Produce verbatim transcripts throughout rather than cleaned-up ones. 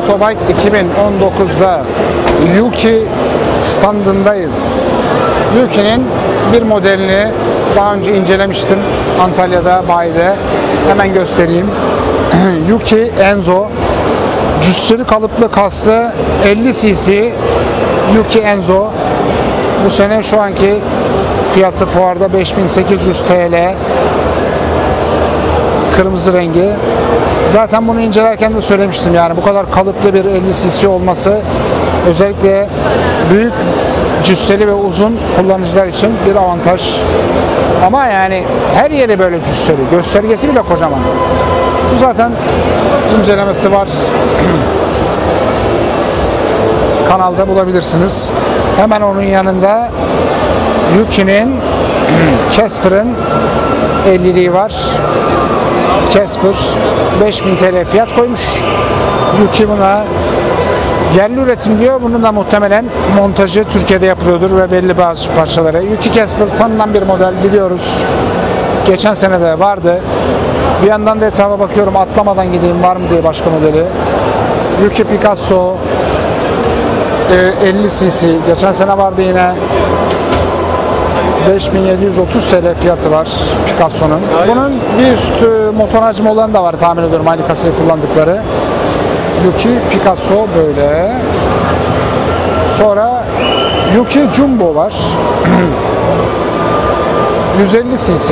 Motobike iki bin on dokuz'da Yuki standındayız. Yuki'nin bir modelini daha önce incelemiştim Antalya'da, bayide. Hemen göstereyim. Yuki Enzo, cüsseli kalıplı kaslı elli cc Yuki Enzo. Bu sene şu anki fiyatı fuarda beş bin sekiz yüz TL. Kırmızı rengi. Zaten bunu incelerken de söylemiştim, yani bu kadar kalıplı bir elli cc olması özellikle büyük cüsseli ve uzun kullanıcılar için bir avantaj. Ama yani her yeri böyle cüsseli. Göstergesi bile kocaman. Bu zaten incelemesi var. Kanalda bulabilirsiniz. Hemen onun yanında Yuki'nin Casper'ın elliliği var. Casper beş bin TL fiyat koymuş. Yuki buna yerli üretim diyor. Bunun da muhtemelen montajı Türkiye'de yapılıyordur ve belli bazı parçaları. Yuki Casper tanınan bir model, biliyoruz. Geçen sene de vardı. Bir yandan da etrafa bakıyorum, atlamadan gideyim var mı diye başka modeli. Yuki Picasso elli cc. Geçen sene vardı yine. beş bin yedi yüz otuz TL fiyatı var Picasso'nun. Bunun bir üstü motor hacmi olan da var tahmin ediyorum, aynı kasayı kullandıkları. Yuki Picasso böyle. Sonra Yuki Jumbo var. yüz elli cc.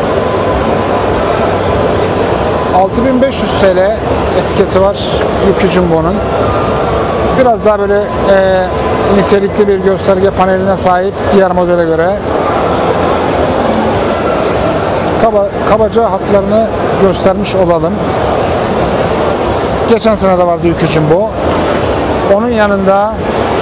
altı bin beş yüz TL etiketi var Yuki Jumbo'nun. Biraz daha böyle e, nitelikli bir gösterge paneline sahip diğer modele göre. Kaba, kabaca hatlarını göstermiş olalım. Geçen sene de vardı Yuki Jumbo. Onun yanında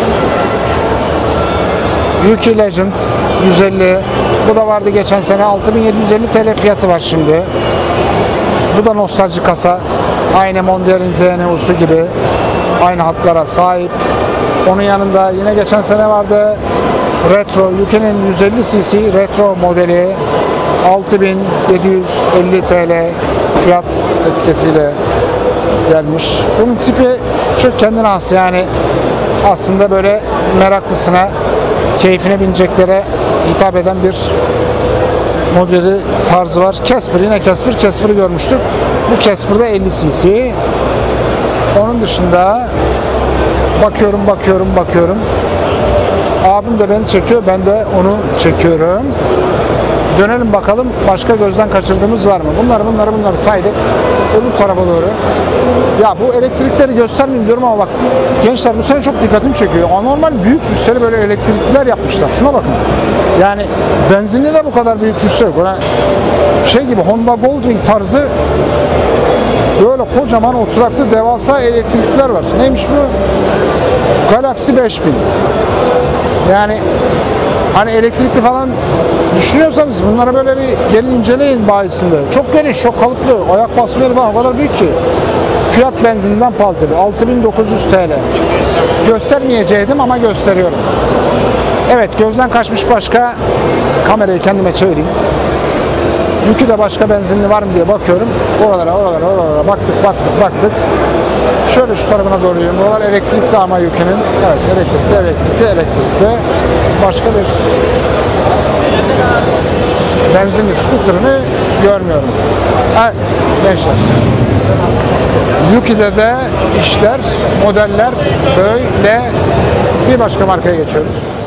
Yuki Legend yüz elli. Bu da vardı geçen sene. altı bin yedi yüz elli TL fiyatı var şimdi. Bu da nostalji kasa. Aynı Mondial'in Z N U'su gibi. Aynı hatlara sahip. Onun yanında yine geçen sene vardı Retro. Yuki'nin yüz elli cc Retro modeli. altı bin yedi yüz elli TL fiyat etiketiyle gelmiş. Bunun tipi çok kendine has, yani aslında böyle meraklısına, keyfine bineceklere hitap eden bir modeli tarzı var. Casper, yine Casper. Casper'ı görmüştük. Bu Casper'da elli cc. Onun dışında bakıyorum, bakıyorum, bakıyorum. Abim de beni çekiyor, ben de onu çekiyorum. Dönelim bakalım başka gözden kaçırdığımız var mı? Bunları bunları bunları saydık. Öbür tarafa doğru. Ya bu elektrikleri göstermeyeyim diyorum ama bak gençler, bu sene çok dikkatimi çekiyor. Anormal büyük cüsseli böyle elektrikliler yapmışlar. Şuna bakın. Yani benzinli de bu kadar büyük cüsse yok. Böyle şey gibi Honda Goldwing tarzı böyle kocaman oturaklı devasa elektrikliler var. Neymiş bu? Galaxy beş bin. Yani hani elektrikli falan düşünüyorsanız bunları böyle bir gelin inceleyin bayisinde. Çok geniş, çok kalıplı, ayak basma yeri falan o kadar büyük ki. Fiyat benzinden pahalı. altı bin dokuz yüz TL. Göstermeyecektim ama gösteriyorum. Evet, gözden kaçmış başka, kamerayı kendime çevireyim. Yuki'de başka benzinli var mı diye bakıyorum. Oralara, oralara, oralara baktık, baktık, baktık. Şöyle şu tarafına doğru yürüyorum. Buralar elektrikli ama Yuki'nin. Evet, elektrikli, elektrikli, elektrikli. Başka bir benzinli scooter'ını görmüyorum. Evet gençler. Yuki'de de işler, modeller böyle. Bir başka markaya geçiyoruz.